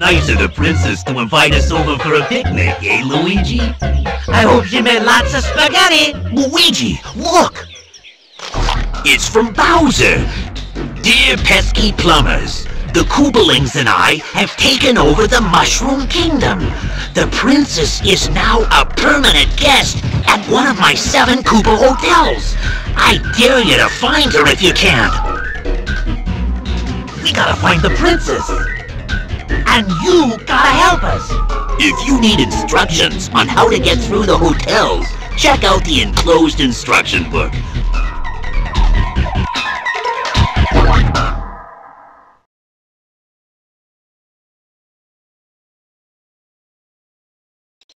Nice of the princess to invite us over for a picnic, eh, Luigi? I hope she made lots of spaghetti. Luigi, look! It's from Bowser! Dear pesky plumbers, the Koopalings and I have taken over the Mushroom Kingdom. The princess is now a permanent guest at one of my 7 Koopa hotels. I dare you to find her if you can. We gotta find the princess. And you gotta help us. If you need instructions on how to get through the hotels, check out the enclosed instruction book.